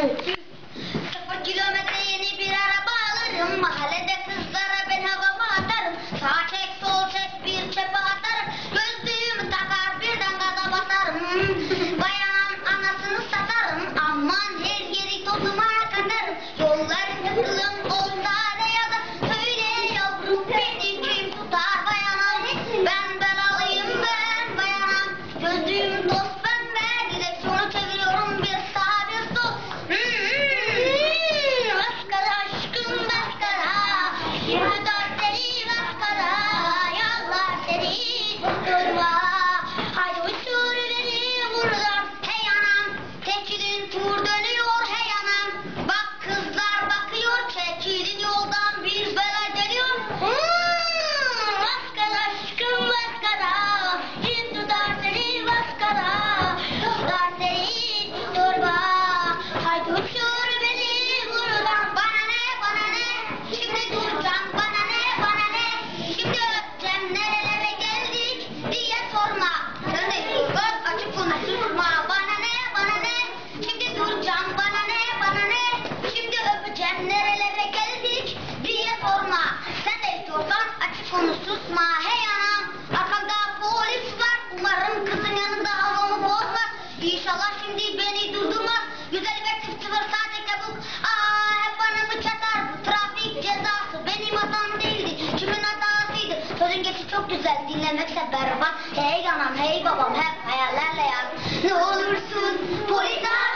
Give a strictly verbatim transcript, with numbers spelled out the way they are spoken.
Sıfır kilometre yeni bir araba alırım. Mahallede kızlara ben havama atarım. Sağ çek sol çek bir çöpe atarım. Gözlüğümü takar birden gaza basarım. Bayanın anasını satarım. Aman her yeri tozuma katarım. Yolların kızılım olsa ne yazar. Söyle yavrum beni kim tutar bayanım. Ben belalıyım ben bayanım. Gözlüğüm toz pembe. Direksiyonu çeviriyorum bir sağa bir sol. Maskara aşkım maskara. Yürü dört seni maskara. Yallah seni durma. Haydi uçur beni buradan. Hey anam. Çekilin tur dönüyor hey anam. Bak kızlar bakıyor. Çekilin yoldan bir bela geliyor. Hmm, maskara aşkım maskara. Kim tutar seni maskara. Tutar seni durma. Haydi uçur beni buradan. Bana ne bana ne. Şimdi duracağım bana ne bana ne. Şimdi öpeceğim nerelere geldik diye sorma. Sen de göz açık konuşma. Bana ne bana ne. Şimdi duracağım bana ne bana ne. Şimdi öpeceğim nerelere geldik diye sorma. Sen de istiyorsan açık konuş susma. Hey anam arkamda polis var. Umarım kızın yanında havamı bozmaz. İnşallah şimdi beni durdurmaz. yüz elli beş sıfır sıfır sadece kabuk. Aa hep bana mı çatar bu trafik cezası. Benim hatam değildi. Kimin hatasıydı? Sözün geçi çok güzel dinlemekse berbat. Hey anam hey babam hep hayallerle yaz. Ne olursun polis